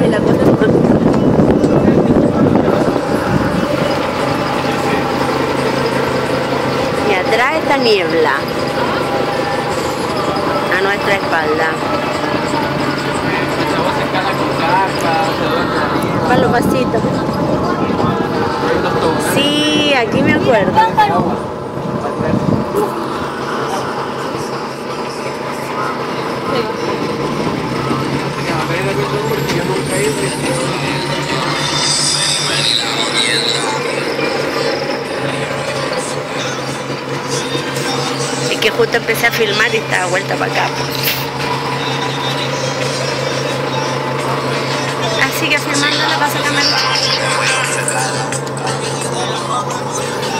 y la cosa es... Y atrás esta niebla a nuestra espalda. Para los vasitos. Sí, aquí me acuerdo. Es que justo empecé a filmar y estaba vuelta para acá. Así que filmando le paso a cámara.